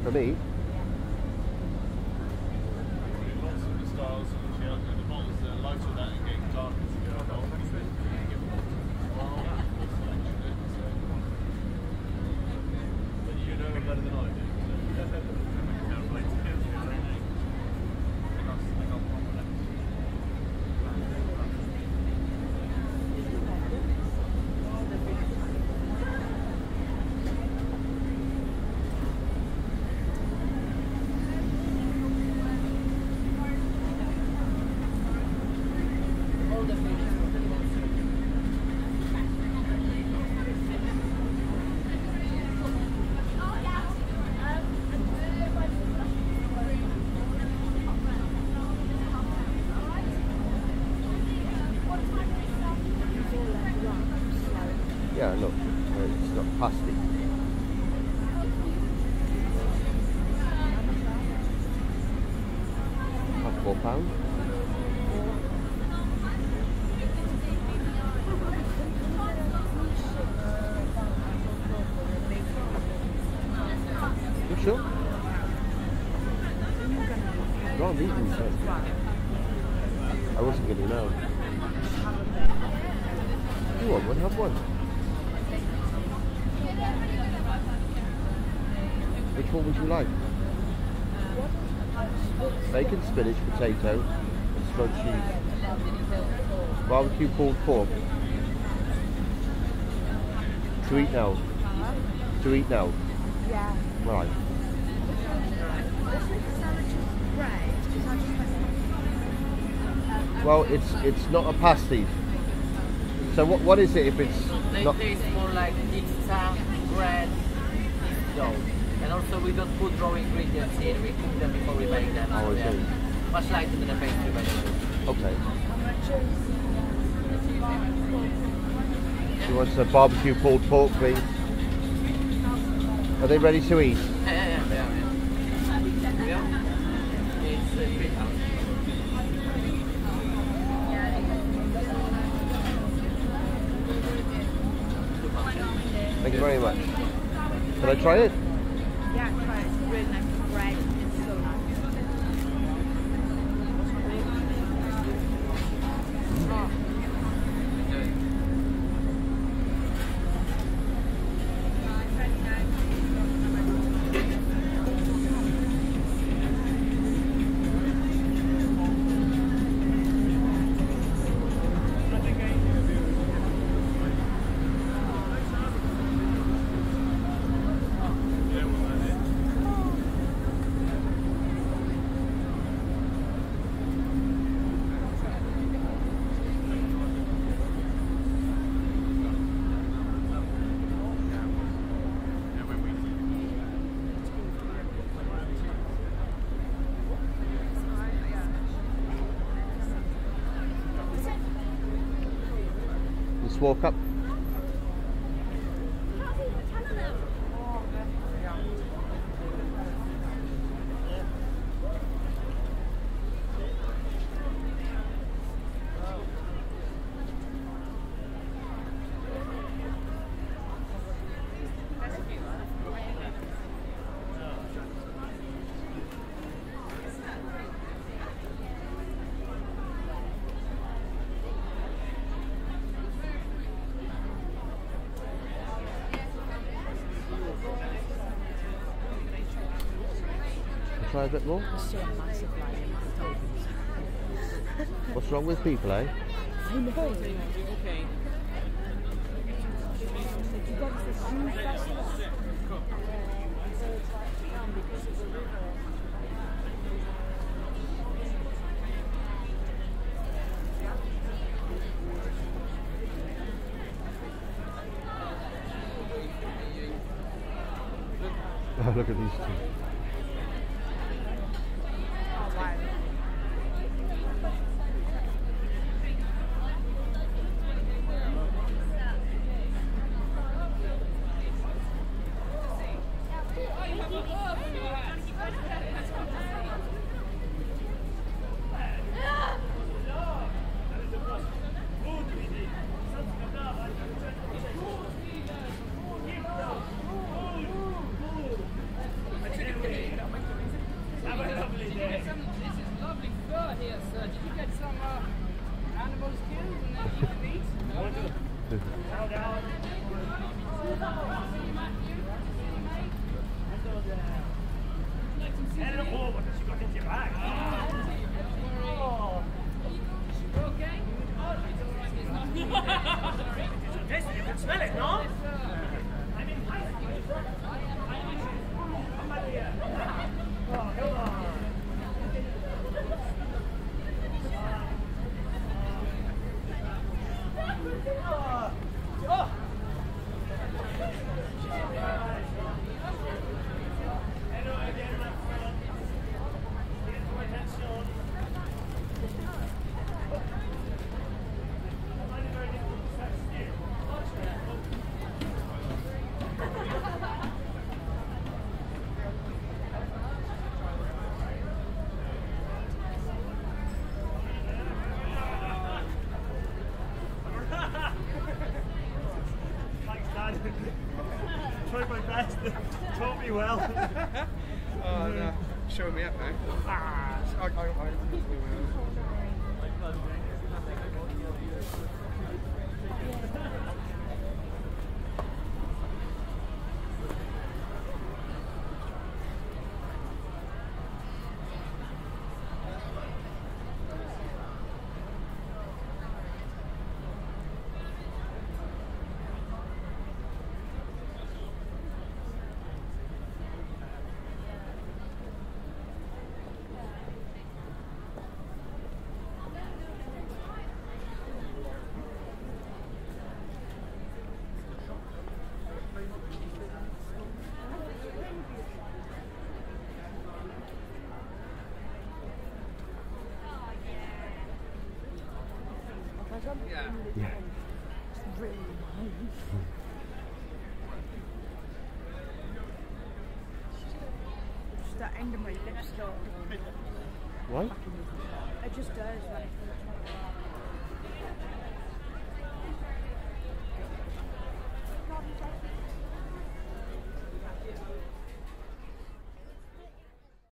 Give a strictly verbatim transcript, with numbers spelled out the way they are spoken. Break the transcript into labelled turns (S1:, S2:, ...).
S1: For me?
S2: Lots of the styles, and the models that are lighter than and getting darker as you go along. But you know it better than I do.
S1: Yeah, look, it's not pasty. Half four pound. You sure? Raw meat inside. I wasn't going to know. You want one? Have one. Which one would you like? Bacon, spinach, potato, and smoked cheese. Barbecue pulled pork. To eat now. To eat now.
S3: Yeah.
S1: Right. Well, it's it's not a pasty. So what what is it if it's
S4: They
S1: not?
S4: taste more like pizza, bread, dough. And also we don't put raw ingredients in, we cook them before we bake them.
S1: Oh, I
S4: Yeah.
S1: see.
S4: Much lighter than a pastry, by the way.
S1: Okay. She wants a barbecue pulled pork, please. Are they ready to eat?
S4: Yeah, yeah, yeah. yeah, yeah. yeah. It's uh, three pounds.
S1: Thank you very much. Can I try it?
S3: Yeah, try it. It's really nice. Bread. It's so nice. Oh.
S1: Just walk up. Try a bit more. What's wrong with people, eh?
S3: I know.
S4: Okay.
S1: Oh, look at these two.
S5: Oh, what has she got in your bag? Oh. Okay? It's a taste, you can smell it, no? I mean, come on here. Oh, come on. Oh. Oh. Hello again, my friend. Get your attention. I'm only very difficult to stay still. Watch that. Thanks, Dad. Tried my best. Taught me well.
S6: Oh, no. Showing me up now.
S5: Ah.
S6: I, I, I, yeah.
S1: Yeah.
S3: It's really nice. Just that end of my lips, though.
S1: Why?
S3: It just does when I feel it.